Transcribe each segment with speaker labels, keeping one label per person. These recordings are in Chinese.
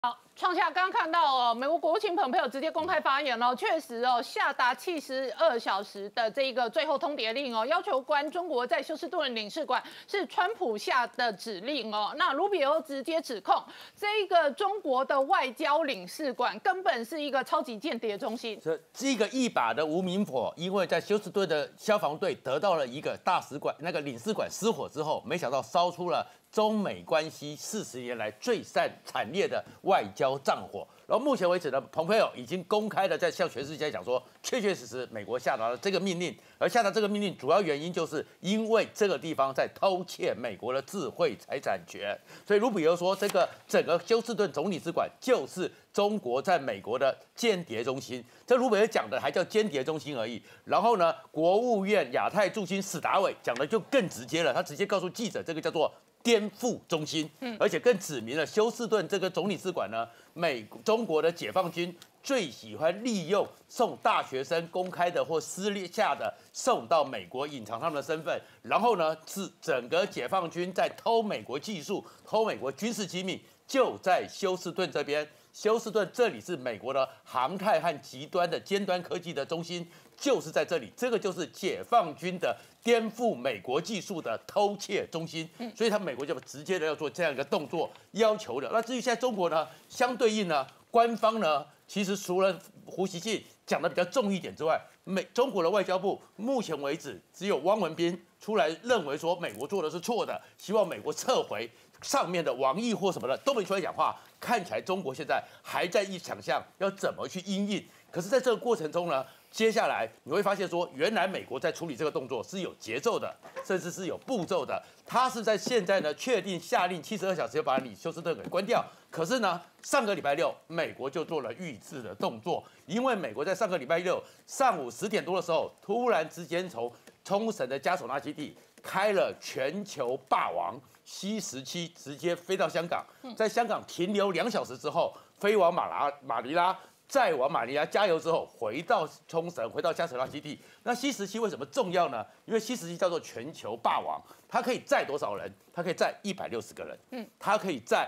Speaker 1: 好，创下刚刚看到哦，美国国务卿蓬佩奥直接公开发言哦，确实哦，下达72小时的这一个最后通牒令哦，要求关中国在休斯顿领事馆是川普下的指令哦。那卢比欧直接指控这一个中国的外交领事馆根本是一个超级间谍中心。
Speaker 2: 这个一把的无名火，因为在休斯顿的消防队得到了一个大使馆那个领事馆失火之后，没想到烧出了中美关系40年来最惨烈的外交战火。然后目前为止呢，蓬佩奥已经公开的在向全世界讲说，确确实实美国下达了这个命令，而下达这个命令主要原因就是因为这个地方在偷窃美国的智慧财产权。所以卢比欧说，这个整个休斯顿总领事馆就是中国在美国的间谍中心。这卢比欧讲的还叫间谍中心而已。然后呢，国务院亚太驻青史达伟讲的就更直接了，他直接告诉记者，这个叫做颠覆中心，而且更指明了休斯顿这个总领事馆呢，中国的解放军最喜欢利用送大学生公开的或私下的送到美国，隐藏他们的身份，然后呢是整个解放军在偷美国技术、偷美国军事机密，就在休斯顿这边。休斯顿这里是美国的航太和极端的尖端科技的中心，就是在这里。这个就是解放军的颠覆美国技术的偷窃中心，所以美国就直接的要做这样一个动作要求的。那至于现在中国呢，相对应呢，官方呢，其实除了胡锡进讲的比较重一点之外，中国的外交部目前为止只有汪文斌出来认为说美国做的是错的，希望美国撤回上面的王毅或什么的都没出来讲话，看起来中国现在还在想象要怎么去因应。可是，在这个过程中呢，接下来你会发现说，原来美国在处理这个动作是有节奏的，甚至是有步骤的。他是在现在呢确定下令72小时要把你休斯顿给关掉。可是呢，上个礼拜六，美国就做了预制的动作，因为美国在上个礼拜六上午10点多的时候，突然之间从冲绳的加索纳基地开了全球霸王C-17，直接飞到香港，在香港停留2小时之后，飞往马尼拉，再往马尼拉加油之后，回到冲绳，回到加索纳基地。那C-17为什么重要呢？因为C-17叫做全球霸王，它可以载多少人？它可以载160个人，它可以载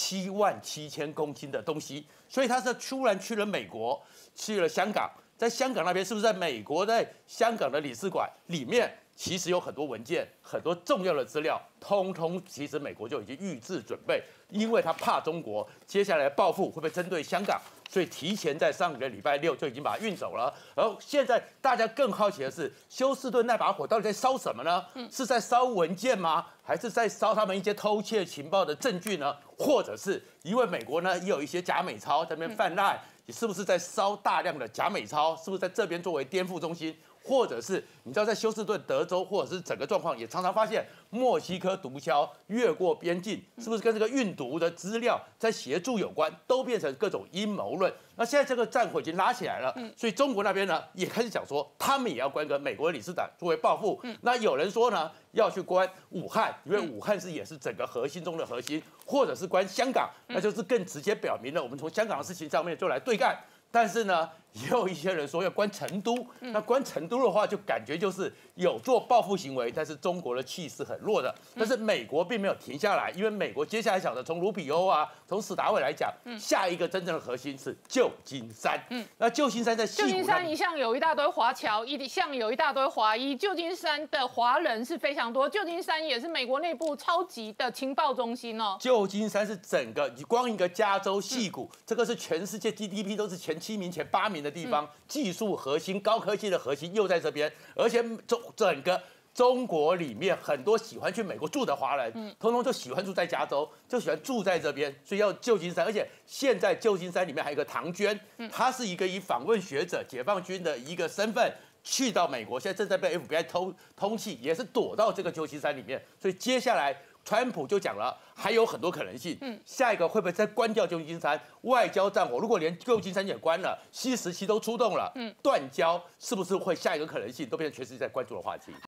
Speaker 2: 77000公斤的东西，所以它是突然去了美国，去了香港，在香港那边是不是在美国在香港的领事馆里面？其实有很多文件、很多重要的资料，通通其实美国就已经预制准备，因为他怕中国接下来报复会不会针对香港，所以提前在上个礼拜六就已经把它运走了。而现在大家更好奇的是，休斯顿那把火到底在烧什么呢？是在烧文件吗？还是在烧他们一些偷窃情报的证据呢？或者是因为美国呢也有一些假美钞在那边泛滥，你是不是在烧大量的假美钞？是不是在这边作为颠覆中心？或者是你知道，在休斯顿、德州，或者是整个状况，也常常发现墨西哥毒枭越过边境，是不是跟这个运毒的资料在协助有关，都变成各种阴谋论。那现在这个战火已经拉起来了，所以中国那边呢也开始讲说，他们也要关个美国的领事馆作为报复。那有人说呢，要去关武汉，因为武汉也是整个核心中的核心，或者是关香港，那就是更直接表明了我们从香港的事情上面就来对干。但是呢，也有一些人说要关成都，那关成都的话，就感觉就是有做报复行为，但是中国的气势很弱的。但是美国并没有停下来，因为美国接下来想的，从卢比欧啊，从史达伟来讲，下一个真正的核心是旧金山。那旧金山在旧
Speaker 1: 金山一向有一大堆华侨，一向有一大堆华裔，旧金山的华人是非常多，旧金山也是美国内部超级的情报中心哦。
Speaker 2: 旧金山是整个光一个加州矽谷，这个是全世界 GDP 都是前7名、前8名的地方，技术核心、高科技的核心又在这边，而且整个中国里面很多喜欢去美国住的华人，通通就喜欢住在加州，就喜欢住在这边，所以要旧金山。而且现在旧金山里面还有一个唐娟，她是一个以访问学者、解放军的一个身份去到美国，现在正在被 FBI 通缉，也是躲到这个旧金山里面。所以接下来川普就讲了，还有很多可能性。下一个会不会再关掉旧金山？外交战火，如果连旧金山也关了，C-17都出动了，断交是不是会下一个可能性，都变成全世界在关注的话题？